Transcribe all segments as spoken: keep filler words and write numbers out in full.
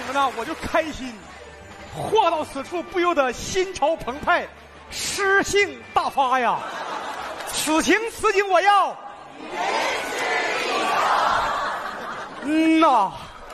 着呢，我就开心。话到此处，不由得心潮澎湃，诗兴大发呀！此情此景，我要。嗯呐，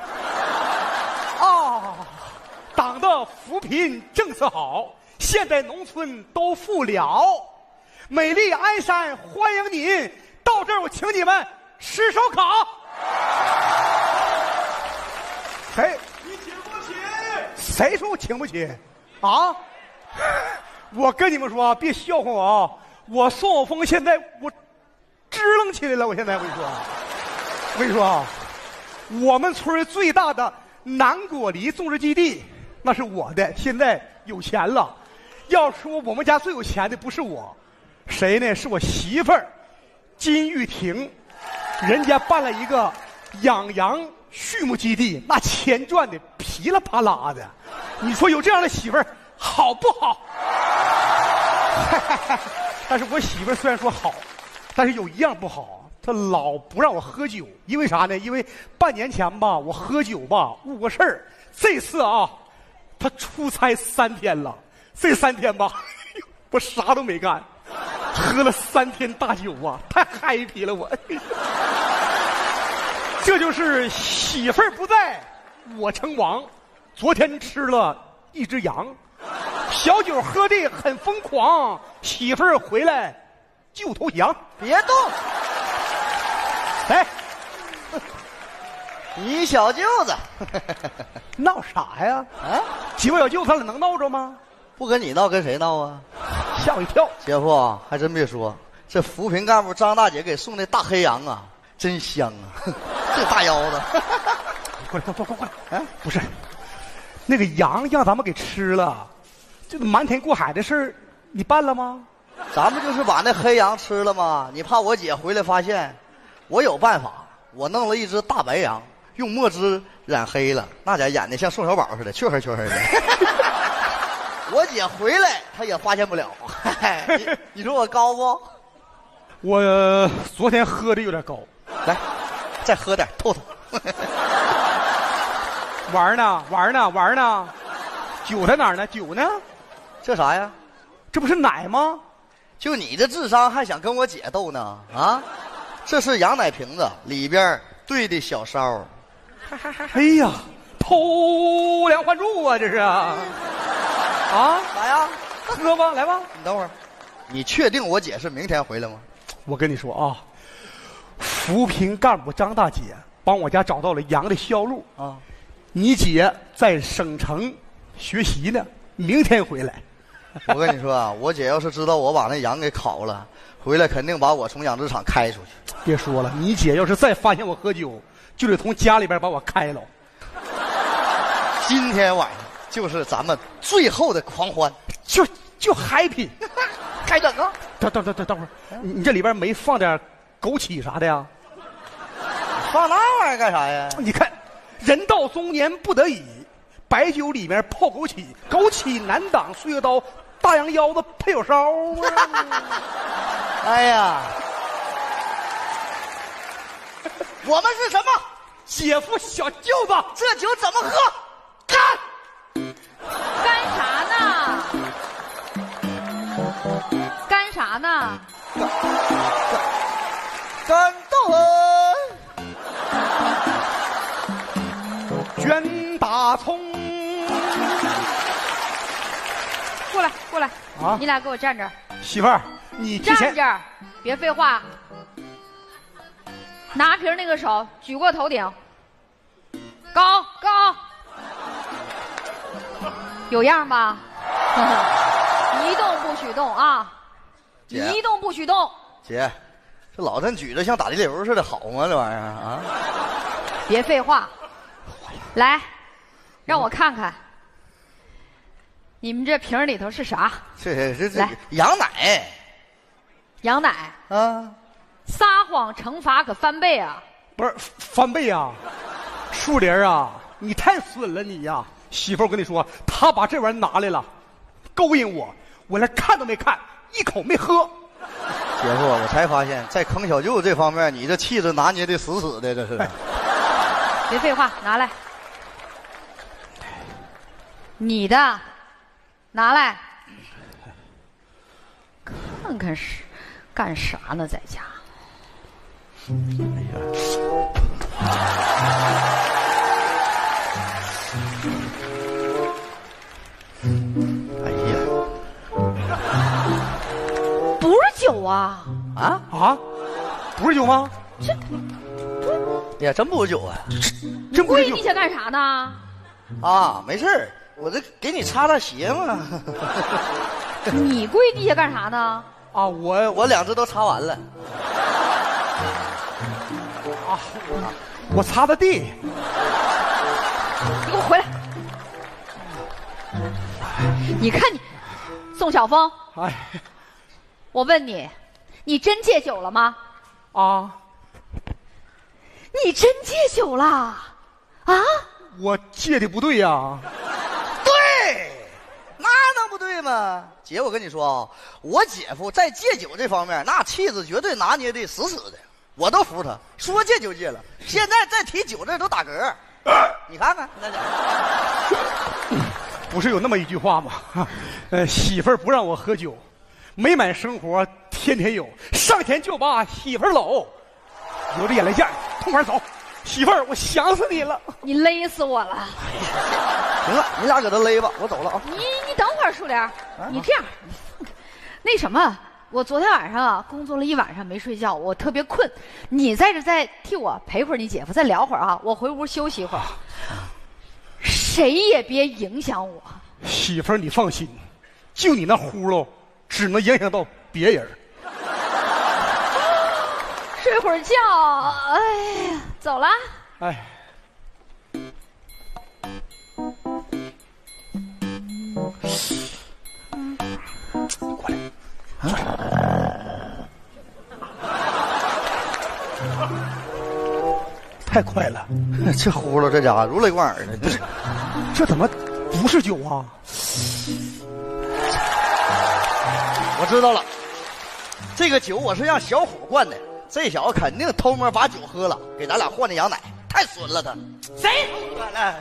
啊，党的扶贫政策好，现在农村都富了。美丽鞍山欢迎您，到这儿我请你们吃烧烤。谁？你请不起？谁说我请不起？啊！我跟你们说，别笑话我啊！我宋晓峰现在我支棱起来了，我现在我跟你说，我跟你说啊，我们村最大的南果梨种植基地那是我的，现在有钱了。要说我们家最有钱的不是我，谁呢？是我媳妇儿金玉婷，人家办了一个养羊畜牧基地，那钱赚的噼里啪啦的。你说有这样的媳妇儿好不好？但是我媳妇儿虽然说好，但是有一样不好，她老不让我喝酒。因为啥呢？因为半年前吧，我喝酒吧误过事儿。这次啊，她出差三天了，这三天吧，我啥都没干，喝了三天大酒啊，太 happy 了我。这就是媳妇儿不在，我称王。昨天吃了一只羊，小酒喝的很疯狂，媳妇儿回来就投降。 别动！ 哎， 你小舅子闹啥呀？啊，几位小舅子他俩能闹着吗？ 不跟你闹，跟谁闹啊？ 吓我一跳。 姐夫，还真别说，这扶贫干部张大姐给送的大黑羊啊，真香啊！这大腰子， 过来，过过过过来！哎，不是，那个羊让咱们给吃了，这个瞒天过海的事儿，你办了吗？ 咱们就是把那黑羊吃了吗？你怕我姐回来发现？我有办法，我弄了一只大白羊，用墨汁染黑了，那家演的像宋小宝似的，黢黑黢黑的。我姐回来，她也发现不了。你你说我高不？ 我昨天喝的有点高， 来，再喝点透透。 玩呢玩呢玩呢，酒在哪儿呢？酒呢？ 这啥呀？ 这不是奶吗？ 就你这智商还想跟我姐斗呢？啊，这是羊奶瓶子，里边兑的小烧。 哎呀，偷梁换柱啊，这是啊！啊， 啥呀？ 喝吧，来吧。 你等会儿，你确定我姐是明天回来吗？ 我跟你说啊，扶贫干部张大姐帮我家找到了羊的销路啊。你姐在省城学习呢，明天回来。 我跟你说啊，我姐要是知道我把那羊给烤了，回来肯定把我从养殖场开出去。 别说了，你姐要是再发现我喝酒，就得从家里边把我开了。 今天晚上就是咱们最后的狂欢， 就就 happy。 开整啊！ 等等等等等会儿，你这里边没放点枸杞啥的呀？ 放那玩意儿干啥呀？ 你看，人到中年不得已，白酒里面泡枸杞，枸杞难挡岁月刀，大羊腰子配有烧啊！ 哎呀，我们是什么？ 姐夫小舅子， 这酒怎么喝？干！ 干啥呢？干啥呢？ 干豆卷大葱。 过来，过来啊！ 你俩给我站这儿。 媳妇儿，你之前站这儿，别废话。拿瓶那个手举过头顶，高高，有样吧？一动不许动啊！一动不许动。 姐，这老真举着像打地流似的，好吗？这玩意儿啊！ 别废话，来，让我看看，你们这瓶里头是啥？ 这这这来羊奶， 羊奶啊！ 撒谎惩罚可翻倍啊！ 不是翻倍啊，树林啊，你太损了你呀！媳妇儿，我跟你说，他把这玩意儿拿来了，勾引我，我连看都没看，一口没喝。 姐夫，我才发现，在坑小舅这方面，你这气质拿捏的死死的，这是。 别废话，拿来。 你的，拿来，看看是干啥呢，在家。 哎呀，哎呀， 不是酒啊！ 啊啊，不是酒吗？ 这哎呀，真不是酒啊！ 真不是酒跪地下干啥呢？ 啊，没事儿，我这给你擦擦鞋嘛。 你跪地下干啥呢？ 啊，我我两只都擦完了。 啊，我擦的地。 你给我回来！你看你，宋晓峰， 哎， 我问你，你真戒酒了吗？ 啊， 你真戒酒了？啊？ 我戒的不对呀。 对，那能不对吗？姐，我跟你说啊，我姐夫在戒酒这方面，那气质绝对拿捏的死死的，我都服他。说戒就戒了，现在再提酒这都打嗝。你看看，那不是有那么一句话吗？呃，媳妇儿不让我喝酒，美满生活天天有，上前就把媳妇儿搂，流着眼泪见，痛快走，媳妇儿，我想死你了。 你勒死我了！ 行了，你俩搁这勒吧，我走了啊。 你你等会儿，树莲，你这样，那什么，我昨天晚上啊工作了一晚上没睡觉，我特别困，你在这再替我陪会儿你姐夫，再聊会儿啊，我回屋休息一会儿，谁也别影响我。 媳妇儿，你放心，就你那呼噜，只能影响到别人。 睡会儿觉，哎呀，走了。 哎，过来，过来，太快了， 这呼噜这家伙如雷贯耳的， 不是，这怎么不是酒啊？ 我知道了，这个酒我是让小虎灌的，这小子肯定偷摸把酒喝了，给咱俩换的羊奶，太损了他。 谁偷喝了？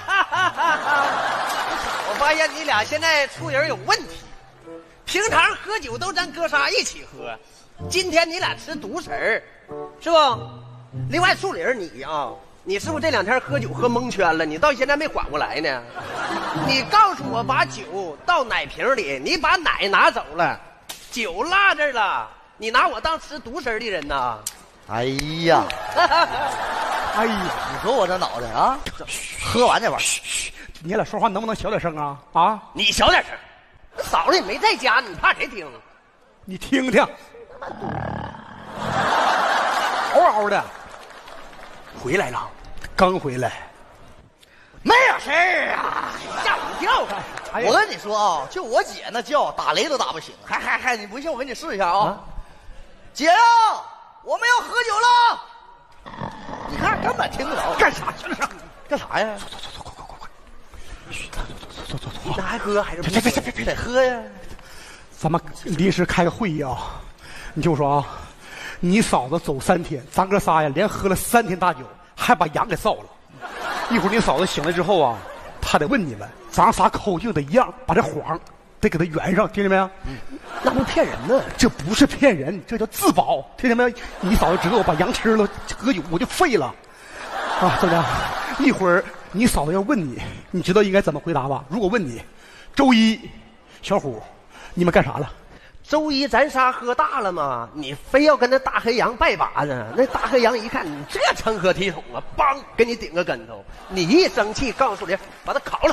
我发现你俩现在处人有问题，平常喝酒都咱哥仨一起喝，今天你俩吃独食儿，是不？另外树林你啊，你是不是这两天喝酒喝蒙圈了？你到现在没缓过来呢？你告诉我把酒倒奶瓶里，你把奶拿走了，酒落这儿了，你拿我当吃独食的人呐？ 哎呀， 哎呀， 你说我这脑袋啊，喝完这玩意儿， 你俩说话能不能小点声啊？啊， 你小点声，嫂子也没在家，你怕谁听？ 你听听，嗷嗷的， 回来了， 刚回来。 没有事儿啊， 吓我一跳！ 哎呀我跟你说啊，就我姐那叫打雷都打不醒，还还还，你不信我给你试一下啊！ 啊姐呀、我们要喝酒了。你看根本听不着， 干啥去了？ 干啥呀？ 走走走，快快快快！走走走， 那还喝还是不别别别别别得喝呀！ 咱们临时开个会议啊！你听我说啊，你嫂子走三天，咱哥仨呀连喝了三天大酒，还把羊给臊了。一会儿你嫂子醒来之后啊，她得问你们，咱仨口径得一样，把这谎得给他圆上，听见没有？ 嗯，那不骗人呢？ 这不是骗人，这叫自保，听见没有？你嫂子知道我把羊吃了，喝酒我就废了。啊，怎么样？一会儿你嫂子要问你，你知道应该怎么回答吧？如果问你，周一，小虎，你们干啥了？ 周一咱仨喝大了吗？你非要跟那大黑羊拜把子，那大黑羊一看你这成何体统啊，梆给你顶个跟头。你一生气，告诉你把他烤了。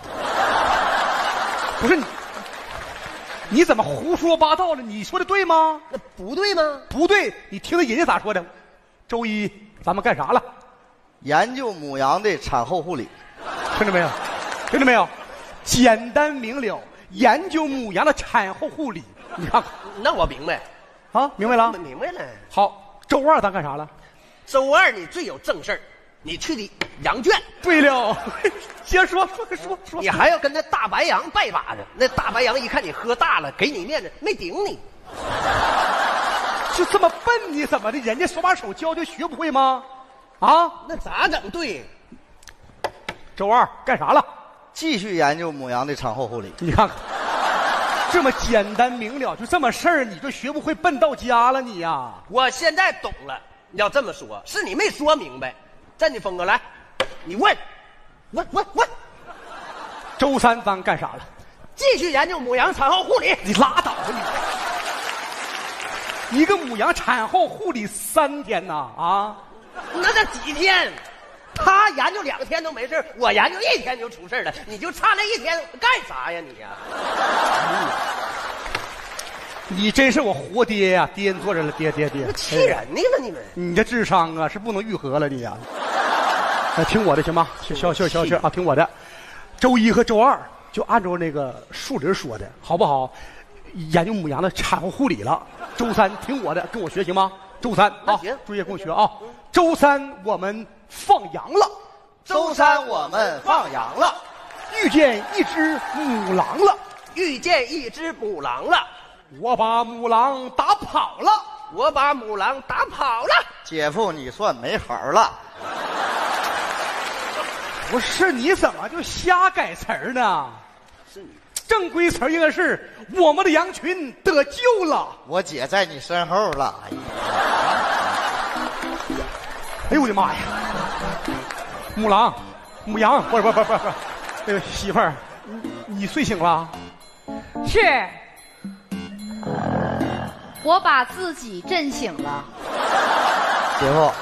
不是你，你怎么胡说八道了？你说的对吗？ 那不对吗？ 不对，你听听人家咋说的。周一咱们干啥了？ 研究母羊的产后护理。 听着没有？听着没有？简单明了，研究母羊的产后护理。你看看那我明白， 啊，明白了？ 明白了。 好，周二咱干啥了？ 周二你最有正事儿，你去的羊圈。 对了，接着说说说说。 你还要跟那大白羊拜把子，那大白羊一看你喝大了，给你面子，没顶你。 就这么笨，你怎么的？人家手把手教就学不会吗？啊， 那咋整对？ 周二干啥了？ 继续研究母羊的产后护理。 你看看，这么简单明了，就这么事儿，你就学不会笨到家了你呀、啊？ 我现在懂了，要这么说，是你没说明白。真的，峰哥来，你问，问问问， 周三咱干啥了？ 继续研究母羊产后护理。 你拉倒吧你！一个母羊产后护理三天呐啊？ 那这几天？他研究两天都没事，我研究一天就出事了。你就差那一天干啥呀你呀？ 你真是我活爹呀、啊！爹，你坐这了，爹爹爹， 气人呢吧你们？ 你这智商啊是不能愈合了你呀、啊！那听我的行吗？消消消消气啊！听我的，周一和周二就按照那个树林说的好不好？研究母羊的产后护理了。周三听我的，跟我学行吗？周三啊，注意跟我学啊！周三我们放羊了。 周三我们放羊了， 遇见一只母狼了。 遇见一只母狼了， 我把母狼打跑了。 我把母狼打跑了。 姐夫你算没好了。 不是，你怎么就瞎改词儿呢？ 是你正规词儿应该是我们的羊群得救了。 我姐在你身后了。 哎呦我的妈呀！母狼，母羊，不是不是不是不是，那个媳妇儿，你你睡醒了？ 是，我把自己震醒了。 姐夫，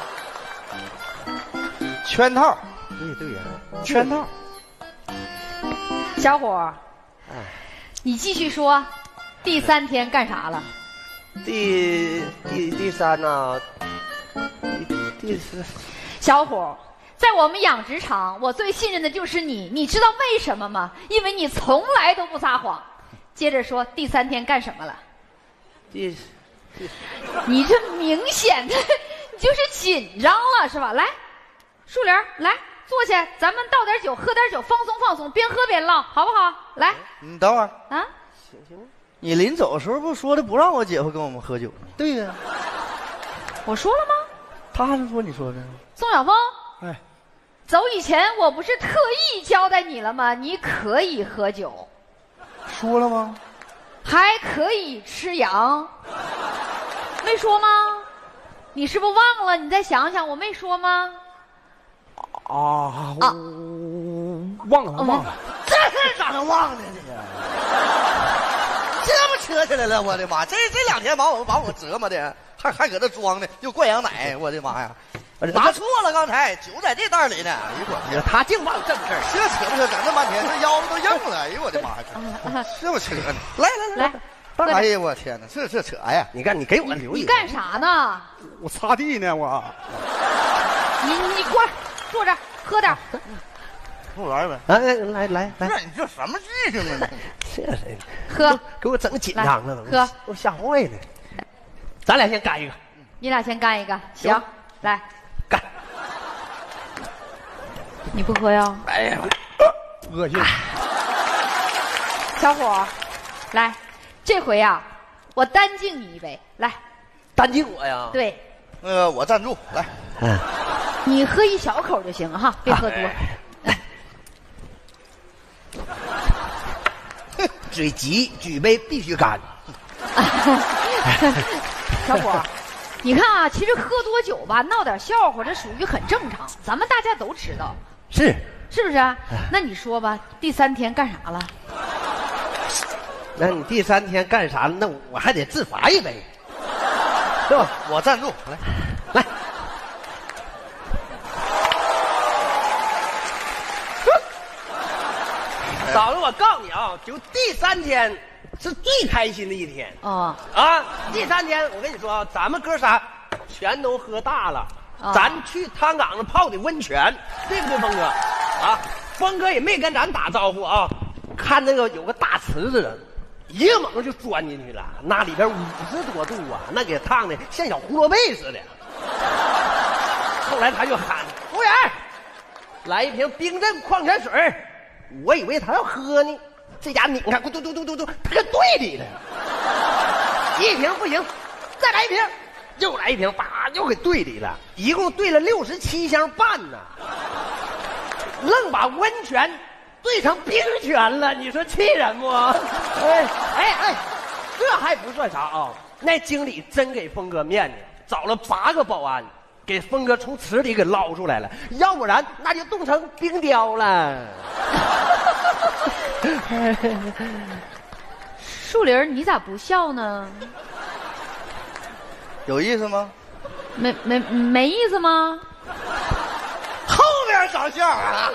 圈套。 对对呀， 圈套。 小伙儿，你继续说，第三天干啥了？ 第第第三呢？第第四。 小伙儿，在我们养殖场，我最信任的就是你。你知道为什么吗？因为你从来都不撒谎。接着说，第三天干什么了？ 第， 你这明显的你就是紧张了是吧？来，树林来坐下，咱们倒点酒，喝点酒，放松放松，边喝边唠，好不好？来， 你等会儿啊， 行行。 你临走的时候不说的不让我姐夫跟我们喝酒吗？ 对呀、啊， 我说了吗？ 他还是说你说的。 宋晓峰， 哎， 走以前我不是特意交代你了吗？你可以喝酒， 说了吗？ 还可以吃羊，没说吗？你是不是忘了？你再想想，我没说吗？ 啊啊， 忘了忘了， 这咋能忘呢？这个，这不扯起来了！我的妈，这这两天把我把我折磨的，还还搁这装呢，又灌羊奶，我的妈呀！拿错了，刚才酒在这袋里呢。哎呦我天， 他净忘正事儿， 这扯不扯？整这半天，这腰子都硬了。哎呦我的妈呀，这不扯呢？来来来， 来！哎呀我天哪，这这扯呀！ 你看，你给我留意。 你干啥呢？ 我擦地呢我。 你你过来，坐这儿喝点。 不玩呗？ 来来来来， 那你这什么记性啊？ 这谁？ 喝， 给我整紧张了， 喝， 我吓坏了。咱俩先干一个， 你俩先干一个，行，来干。 你不喝呀？ 哎呀， 恶心！ 小伙儿，来，这回呀、啊，我单敬你一杯，来， 单敬我呀？ 对， 那个我赞助，来， 嗯， 你喝一小口就行哈，别喝多。 嘴急，举杯必须干。 小伙儿，你看啊，其实喝多酒吧，闹点笑话，这属于很正常，咱们大家都知道， 是是不是啊？那你说吧，第三天干啥了？ 那你第三天干啥了？那我还得自罚一杯，对吧？ 我赞助，来来。嫂子，我告诉你啊，就第三天是最开心的一天哦， 啊！第三天，我跟你说啊，咱们哥仨全都喝大了， 哦、 咱去汤岗上泡的温泉，对不对，峰哥？啊，峰哥也没跟咱打招呼啊，看那个有个大池子，一个猛就钻进去了，那里边五十多度啊，那给烫的像小胡萝卜似的。后来他就喊服务员，来一瓶冰镇矿泉水。我以为他要喝呢，这家你看，嘟嘟嘟嘟嘟嘟，他搁队里了。一瓶不行，再来一瓶，又来一瓶，叭，又给队里了。一共兑了六十七箱半呢，愣把温泉兑成冰泉了，你说气人不？哎哎哎，这还不算啥啊！那经理真给峰哥面子，找了八个保安，给峰哥从池里给捞出来了，要不然那就冻成冰雕了。 树林，你咋不笑呢？ 有意思吗？ 没没没意思吗？ 后边长相啊！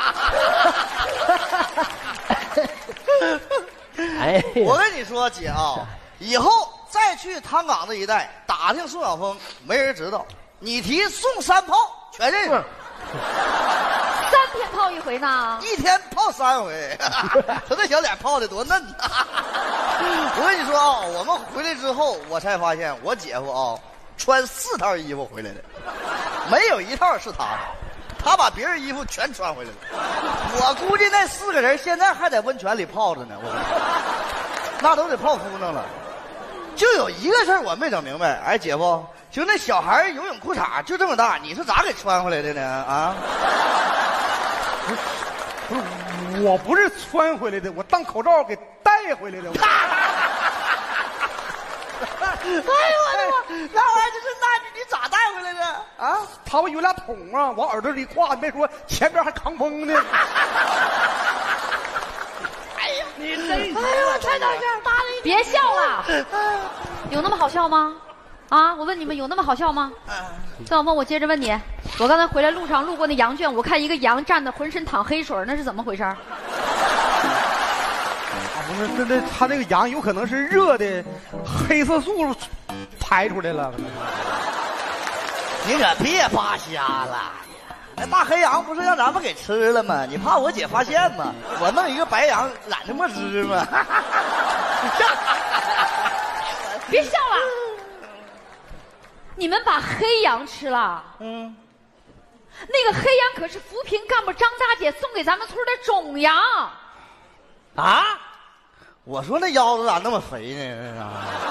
哎， 我跟你说，姐啊，以后再去汤岗这一带打听宋晓峰，没人知道。你提宋三炮，全认识。 三天泡一回呢？ 一天泡三回，他这小脸泡的多嫩呐！我跟你说啊，我们回来之后，我才发现我姐夫啊，穿四套衣服回来的，没有一套是他的。他把别人衣服全穿回来了，我估计那四个人现在还在温泉里泡着呢，我那都得泡哭弄了。就有一个事儿我没整明白，哎，姐夫，就那小孩游泳裤衩就这么大，你是咋给穿回来的呢？啊？ 不是，我不是穿回来的，我当口罩给带回来的。 哎呦我的妈！那玩意儿就是那你你咋带回来的啊？ 他不有俩桶啊，往耳朵里挂，没说前边还扛风呢。 哎呀，你真…… 哎呦，太大事大了！ 别笑了，有那么好笑吗？啊，我问你们，有那么好笑吗？郑晓峰，我接着问你，我刚才回来路上路过那羊圈，我看一个羊站的浑身淌黑水，那是怎么回事？ 不是，那那他那个羊有可能是热的，黑色素排出来了。 你可别扒瞎了！那大黑羊不是让咱们给吃了吗？你怕我姐发现吗？我弄一个白羊染着墨汁吗？ 别笑了，你们把黑羊吃了？ 嗯， 那个黑羊可是扶贫干部张大姐送给咱们村的种羊。 啊！ 我说那腰子咋那么肥呢？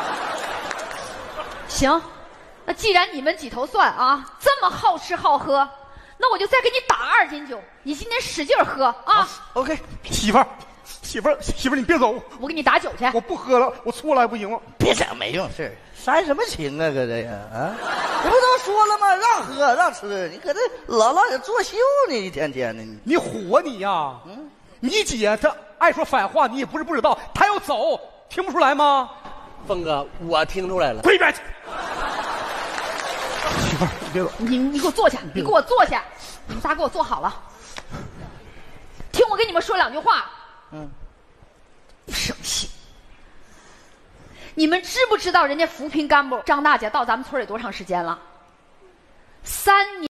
行，那既然你们几头蒜啊这么好吃好喝，那我就再给你打二斤酒，你今天使劲喝啊 ！OK， 媳妇儿，媳妇儿，媳妇儿，你别走， 我给你打酒去。 我不喝了，我错了还不行吗？ 别整没用事儿，煽什么情啊，搁这呀啊！你不都说了吗？让喝让吃，你搁这老老也作秀呢，一天天的。 你火你呀？嗯，你姐她爱说反话，你也不是不知道，她要走，听不出来吗？ 峰哥，我听出来了。 滚一边去！媳妇儿，你别走。 你你给我坐下，你给我坐下，你们仨给我坐好了，听我跟你们说两句话。 嗯， 不生气。你们知不知道人家扶贫干部张大姐到咱们村里多长时间了？三年。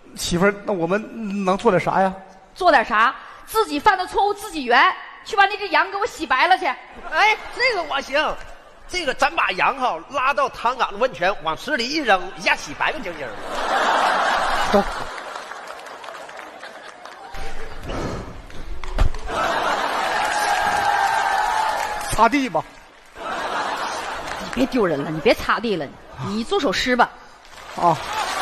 媳妇儿，那我们能做点啥呀？ 做点啥？自己犯的错误自己圆，去把那只羊给我洗白了去。 哎，这个我行。这个咱把羊哈拉到唐岗的温泉，往池里一扔，一下洗白白净净的。 走。擦地吧。 你别丢人了，你别擦地了，你做首诗吧。 啊。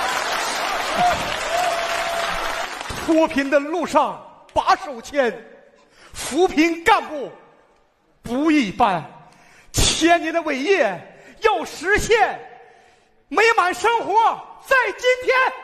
脱贫的路上把手牵，扶贫干部不一般。千年的伟业要实现，美满生活在今天。